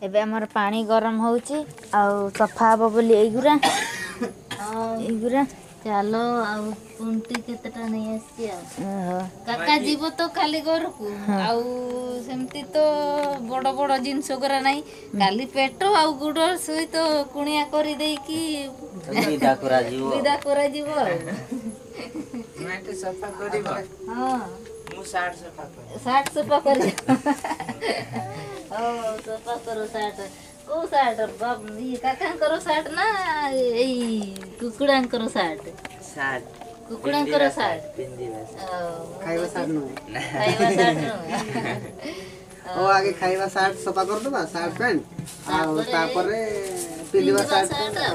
एबे हमर पानी गरम होउची आउ सफा हबो बोली एगुरा चलो आउ कुंटी केतेटा नहीं आसी आ काका जीव तो खाली घर को आउ सेमती तो बड़ बड़ जिनस करा नहीं खाली पेट आउ गुड़ सहित कुणिया करी दे की विदा करा जीव माटी सफा करिबो हां मु 60 सफा कर 60 सफा कर ओ सफा करो 60 को 60 बाप ये काका करो 60 ना ए कुकुडा करो 60 कुकुडा करो 60 खाइबा 60 नु खाइबा 60 ओ आगे खाइबा 60 सफा कर दबा 60 पैंट आ तापरे पिलिबा 60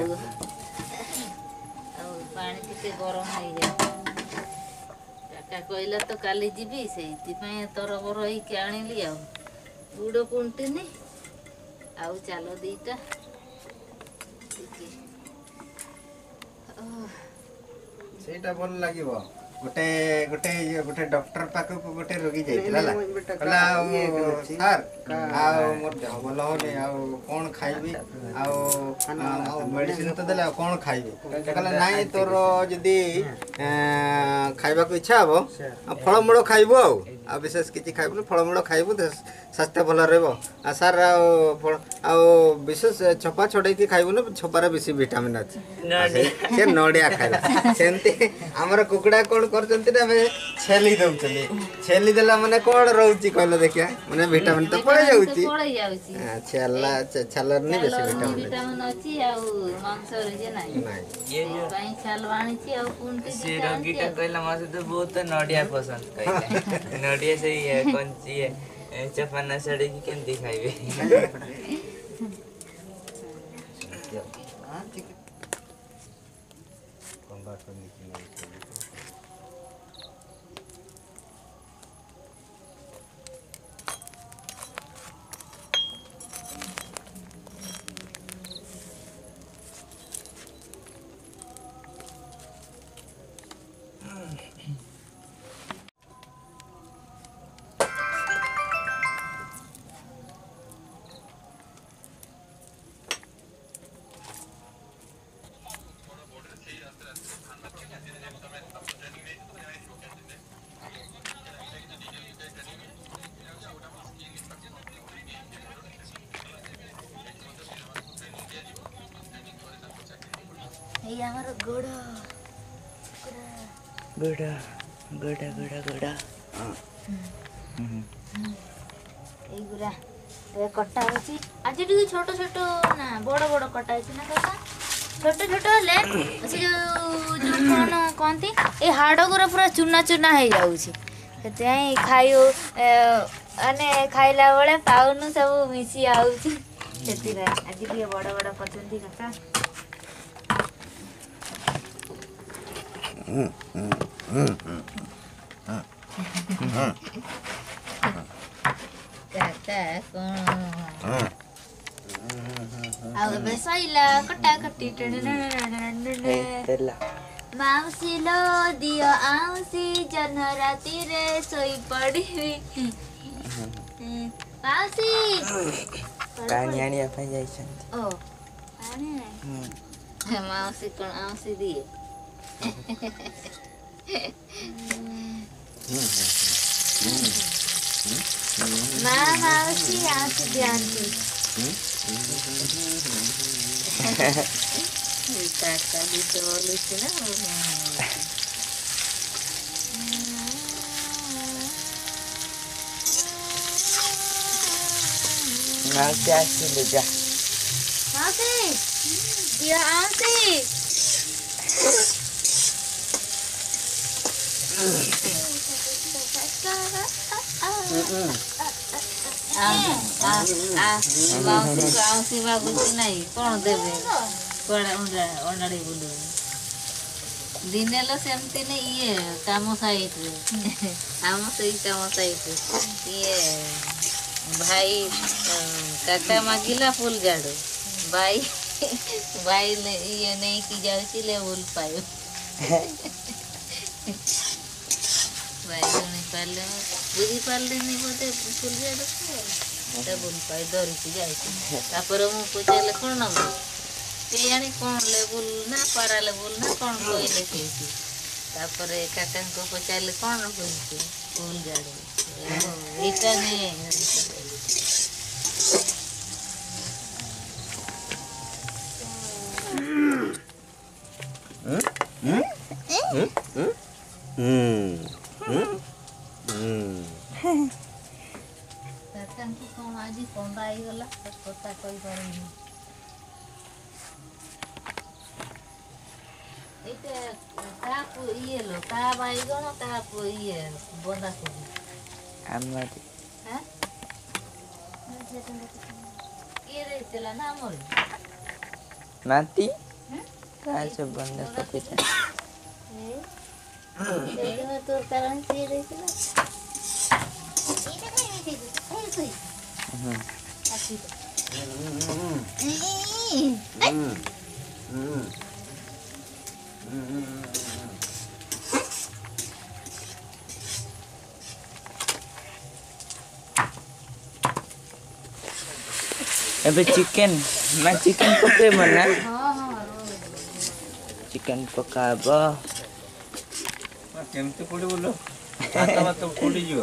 पानी टिके गरम हो जाए काका कहला तो काली जीबी सेति पय तोर बर ही के आनिली आ गुड़ कुंटिनी आउ चलो दीटा सेटा भल लागिबो गोटे गोटे गोटे डॉक्टर पाक को गोटे रोगी जाइतला कहला सर आ मोर देह भल होने आ कोन खाइबी आ मेडिसिन तो देला कोन खाइबी कहला नाही तोर जदी खाइबा को इच्छा हबो फळमूळ खाइबो आ विशेष किछि खाइबो फळमूळ खाइबो स्वास्थ्य भल रहबो आ सर आ विशेष छपा छोड़े की खाइबो न छपारा बेसी विटामिन अछि से नडिया खाइला सेंते हमर कुकुडा कोन करचंती ना छेली दउचली छेली देला माने कोन रहउची कहलो देखिया माने विटामिन तो पळे जाउची छल्ला छल्लर नि बेसी विटामिन अछि आ मांस रे नाही ये पई छलवाणी छी आ कुंटी से रंगीटा कहला मासे तो बहुत नडिया पसंद कहला नडिया से ये कोनची है चपना सड़ी की केंती खाइबे हां ठीक है कंबा करनी की ये हमर गोड़ा एगुरा ए कट्टा होची आज टिके छोट छोट ना बड़ बड़ कट्टा होची ना काका छोट छोट ले से जो कोन कोंती ए हाड़ गुरा पूरा चुना चुना हे जाउची सेते खाइयो अने खाइला बेले पाउनु सब मिसी आउची सेति रे आज टिके बड़ बड़ पचंती काका काका कोन आउ बेसैला कट्टा कट्टी तेला माउसी लो दियो आउसी जन राती रे सोई पड़ीबी माउसी पानी आनिया पई जाइछन ओ पानी माउसी कोन आउसी दिए माउसी आउसी दियांती काका भी तो बोलुछि ना मासे आछले जा माउसी दियो आउसी आउसी मागुछि नहीं कोन देबे कोड़ा ओंडाड़ी बुलु दिनेलो सेमती ने ये काम साइट रे आम सही काम साइट ये भाई काका मागिला फूल झाड़ू भाई भाई ये नहीं की जाउची ले फूल पायो भाई नहीं पाले बुझी पाले नहीं बोते फूल झाड़ू ଟେବୁଲ ପାଇ ଧରିକି ଯାଇଛି। ତାପରେ ମୁଁ ପଚାରିଲେ କ'ଣ ନବ କେଜାଣି କ'ଣ ଲେବୁଲ ନା ପାରା ଲେବୁଲ ନା କ'ଣ କହିଲେ ସେଇଠି। ତାପରେ କାକାଙ୍କୁ ପଚାରିଲେ କ'ଣ କହିଛି ସ୍କୁଲ ଗାଡ଼ି ଏଇଟା ନେ କାକାଙ୍କୁ କ'ଣ ଆଜି ଥଣ୍ଡା ହେଇଗଲା କଥା କହିପାରିନି। ଏଇଟା କାହାକୁ ଇଏ लो କାହା ବାଇଗଣ କାହାକୁ ଇଏ ବନ୍ଧାକୋବି ଆମର ହାଁ କିଏ ଦେଇଥିଲା ନା ଆମର ନାତି କାହା ସବୁ ବନ୍ଧା କୋବି ସେଇଦିନ ତୋର କାରଣ କିଏ ଦେଇଥିଲା ଏବେ ଚିକେନ ପକେଇବ ନା ଚିକେନ ପକାବ କେମିତି ପଡ଼ିବ ଲୋ ଭାତ ପଡ଼ିଯିବ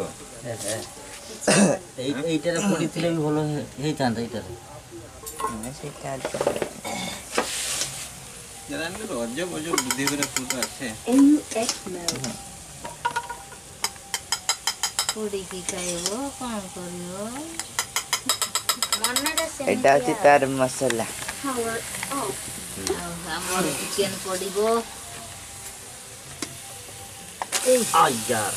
এইটারে পড়িଥିଲେ ବି ଭଲ ହେଇଥାନ୍ତା ଏଇଟାରେ ସେଇଟା ରଜ ବଜ ବୁଦ୍ଧି করে ফুটো আছে ପୋଡ଼ିକି ଖାଇବ କ'ଣ କରିବ ଏଇଟା ହଉଛି ତାର ମସଲା। ଆଉ ଆମର ଚିକେନ ପଡ଼ିବ ଆୟାର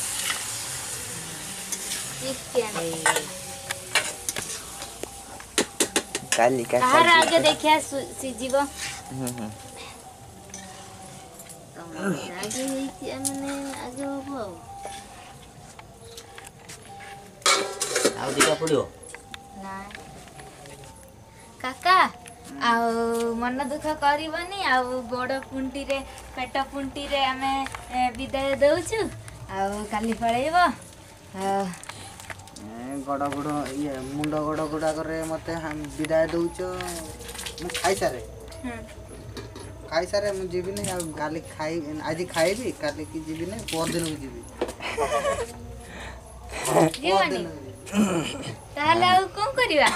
କାଲି କାହାର ଆଗେ ଦେଖିଆ ସିଝିବ ଆଗେ ହେଇଛି ମାନେ ଆଗେ ହବ ଆଉ ଦିଟା ପଡ଼ିବ ନା କାକା ଆଉ ମନ ଦୁଃଖ କରିବନି ଆଉ ଗୋଡ଼ ପୁଣ୍ଟିରେ ପେଟ ପୁଣ୍ଟିରେ ଆମେ ବିଦାୟ ଦଉଛୁ ଆଉ କାଲି ପଳେଇବ ଗଡ଼ ଗୋଡ଼ ଇଏ ମୁଣ୍ଡ ଗଡ଼ ଗୁଡ଼ାକରେ ମୋତେ ବିଦାୟ ଦଉଛ ମୁଁ ଖାଇସାରେ ମୁଁ ଯିବିନି ଆଉ କାଲି ଆଜି ଖାଇବି କାଲିକି ଯିବିନି ପରଦିନକୁ ଯିବି ତାହେଲେ ଆଉ କ'ଣ କରିବା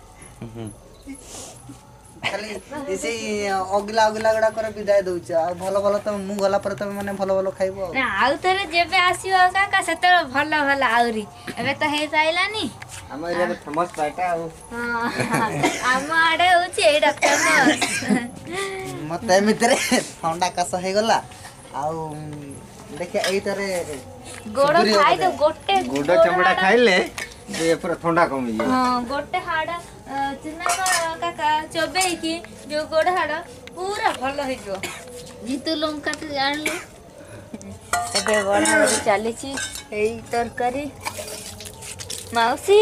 ଖାଲି ସେଇ ଅଗିଲା ଗୁଡ଼ାକରେ ବିଦାୟ ଦଉଛ ଆଉ ଭଲ ଭଲ ତ ମୁଁ ଗଲା ପରେ ତମେ ମାନେ ଭଲ ଭଲ ଖାଇବ ନା ଆଉ ଥରେ ଯେବେ ଆସିବ କାକା ସେତେବେଳେ ଭଲ ଭଲ ଆହୁରି ଏବେ ତ ହେଇସାରିଲାନି ଆମ ଏରିଆରେ ଫେମସ୍ ପାଇଟା ଆଉ ଆମ ଆଡ଼େ ହେଉଛି ଏଇଟା ଫେମସ୍ ମତେ ଏମିତିରେ ଥଣ୍ଡା କାଶ ହେଇଗଲା ଆଉ ଦେଖିଆ ଏଇଟାରେ ଗୋଡ଼ ଖାଇଦ ଗୋଟେ ଗୁଡ଼ ଚମଡ଼ା ଖାଇଲେ ପୁରା ଥଣ୍ଡା କମିଯିବ ହଁ ଗୋଟେ ହାଡ଼ ଚୁନା କାକା ଚୋବେଇକି ଯୋଉ ଗୋଡ଼ ହାଡ଼ ପୁରା ଭଲ ହେଇଯିବ ଜିତୁ ଲଙ୍କା ଆଣିଲୁ ଏବେ ବଢ଼ାବଢ଼ି ଚାଲିଛି ଏଇ ତରକାରୀ ମାଉସୀ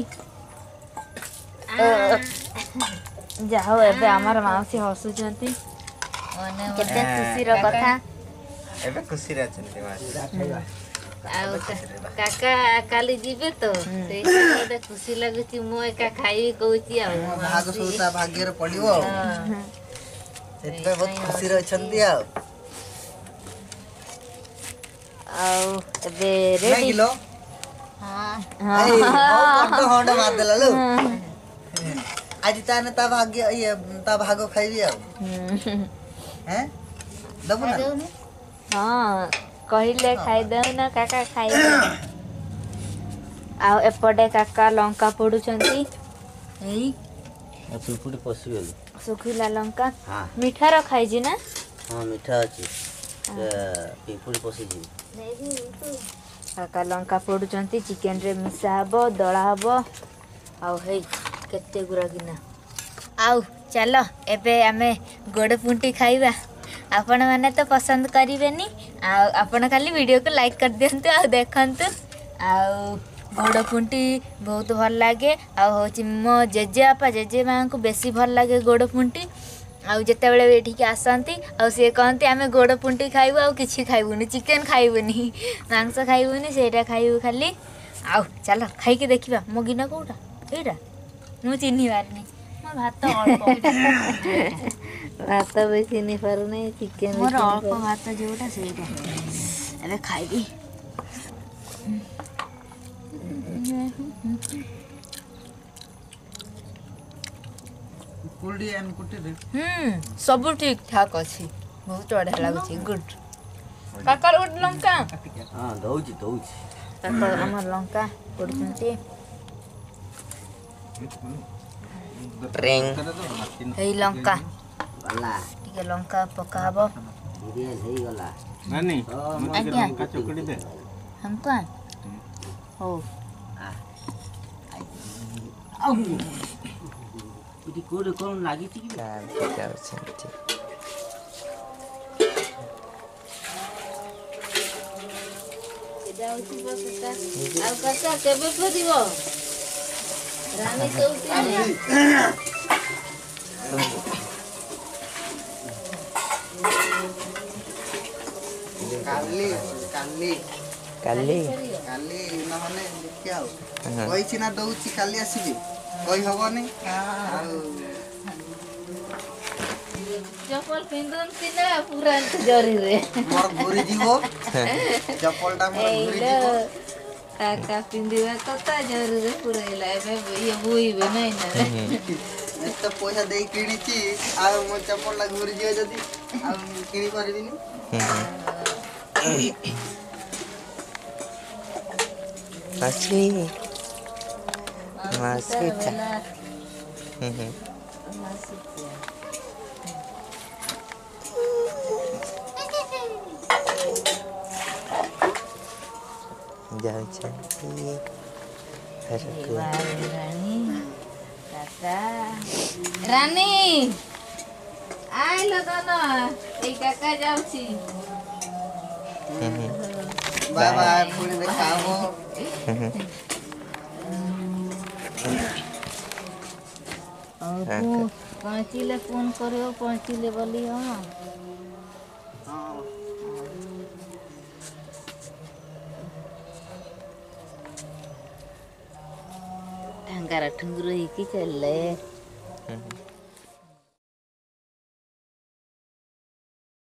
ଯାହା ହଉ ଏବେ ଆମର ମାଉସୀ ହସୁଛନ୍ତି କେତେ ଖୁସିର କଥା ଏବେ ଖୁସିରେ ଅଛନ୍ତି ଆଉ କାକା କାଲି ଯିବେ ତ ସେଇଟା ଗୋଟେ ଖୁସି ଲାଗୁଛି ମୁଁ ଏକା ଖାଇବି କହୁଛି ଆଉ ଭାଗ ସବୁ ତା ଭାଗ୍ୟରେ ପଡ଼ିବ ଆଉ ସେଥିପାଇଁ ବହୁତ ଖୁସିରେ ଅଛନ୍ତି ଆଉ ଏବେ ରେଡି ମାରିଦେଲା ଲୋ ଆଜି ତାହେଲେ ତା ଭାଗ୍ୟ ଇଏ ତା ଭାଗ ଖାଇବି ଆଉ ଦବୁ ନା ହଁ କହିଲେ ଖାଇଦଉନ କାକା ଖାଇବ ଆଉ ଏପଟେ କାକା ଲଙ୍କା ପୋଡୁଛନ୍ତି ଏଇ ପିମ୍ପୁଡ଼ି ପଶିଗଲି ଶୁଖିଲା ଲଙ୍କା ମିଠା ରଖାଇଛି ନା ହଁ ମିଠା ଅଛି ପିମ୍ପୁଡ଼ି ପଶିଯିବ କାକା ଲଙ୍କା ପୋଡୁଛନ୍ତି ଚିକେନରେ ମିଶା ହବ ଦଳା ହବ ଆଉ ହେଇ କେତେ ଗୁରା କିନା ଆଉ ଚାଲ ଏବେ ଆମେ ଗୋଡ଼ ପୁଣ୍ଟି ଖାଇବା ଆପଣମାନେ ତ ପସନ୍ଦ କରିବେନି ଆଉ ଆପଣ ଖାଲି ଭିଡ଼ିଓକୁ ଲାଇକ୍ କରିଦିଅନ୍ତୁ ଆଉ ଦେଖନ୍ତୁ ଆଉ ଗୋଡ଼ ପୁଣ୍ଟି ବହୁତ ଭଲ ଲାଗେ ଆଉ ହେଉଛି ମୋ ଜେଜେବାପା ଜେଜେମାଙ୍କୁ ବେଶୀ ଭଲ ଲାଗେ ଗୋଡ଼ ପୁଣ୍ଟି ଆଉ ଯେତେବେଳେ ଏଠିକି ଆସନ୍ତି ଆଉ ସିଏ କହନ୍ତି ଆମେ ଗୋଡ଼ ପୁଣ୍ଟି ଖାଇବୁ ଆଉ କିଛି ଖାଇବୁନି ଚିକେନ୍ ଖାଇବୁନି ମାଂସ ଖାଇବୁନି ସେଇଟା ଖାଇବୁ ଖାଲି ଆଉ ଚାଲ ଖାଇକି ଦେଖିବା ମୋ ଗିନା କେଉଁଟା ଏଇଟା ମୁଁ ଚିହ୍ନି ପାରିନି ମୋ ଭାତ ଅଳ୍ପ ଭାତ ବି ଚିହ୍ନି ପାରୁନି ଚିକେନ ମୋର ଅଳ୍ପ ଭାତ ଯୋଉଟା ସେଇଟା ଏବେ ଖାଇବି। ସବୁ ଠିକ ଠାକ ଅଛି ବହୁତ ବଢିଆ ଲାଗୁଛି ଗୁଡ୍। କାକର ଗୋଟେ ଲଙ୍କା ହଁ ଦଉଛି ଦଉଛି। କାକର ଆମର ଲଙ୍କା ପଡୁଛନ୍ତି। ଏଇ ଲଙ୍କା ଗଲା ଟିକେ ଲଙ୍କା ପକା ହବ। ବିରିୟାନୀ ହେଇଗଲା। ଆଜ୍ଞା ଚକୁଡି ଦେ। हमको हो ଏଠି କୋଉଠି କଣ ଲାଗିଛି କି? ଆଉ କାକା କେବେ ଫେରିବ? ରାନୀ କହୁଛି କାଲି କାଲି କାଲି କାଲି ନହେଲେ ଦେଖିଆ ଆଉ କହିଛି ନା ଦଉଛି କାଲି ଆସିବି କହି ହବନି ଆଉ ଚପଲ ପିନ୍ଧନ୍ତି ନା ପୁରା ଜରିରେ ମୋର ଘୁରିଯିବ ଚପଲଟା ମୋର ଘୁରିଯିବ। କାକା ପିନ୍ଧିବା କଥା ଜରିରେ ପୁରେଇଲା ଏବେ ଇଏ ବୋଇବେ ନାଇଁ ନା ଏତେ ପଇସା ଦେଇ କିଣିଛି ଆଉ ମୋ ଚପଲଟା ଘୁରିଯିବ ଯଦି ଆଉ କିଣି ପାରିବିନି। ମାସି ମାସି ଯାଉଛନ୍ତି ରାନୀ କାକା ରାନୀ ଆଇଲ ଧନ ଏଇ କାକା ଯାଉଛି ବାଏ ବାଏ ପୁଣି ଦେଖା ହବ। ପହଞ୍ଚିଲେ ଫୋନ୍ କରିବ ପହଞ୍ଚିଲେ ବୋଲି ହଁ ହଁ ଠଙ୍ଗାରା ଠୁଙ୍ଗୁର ହେଇକି ଚାଲିଲେ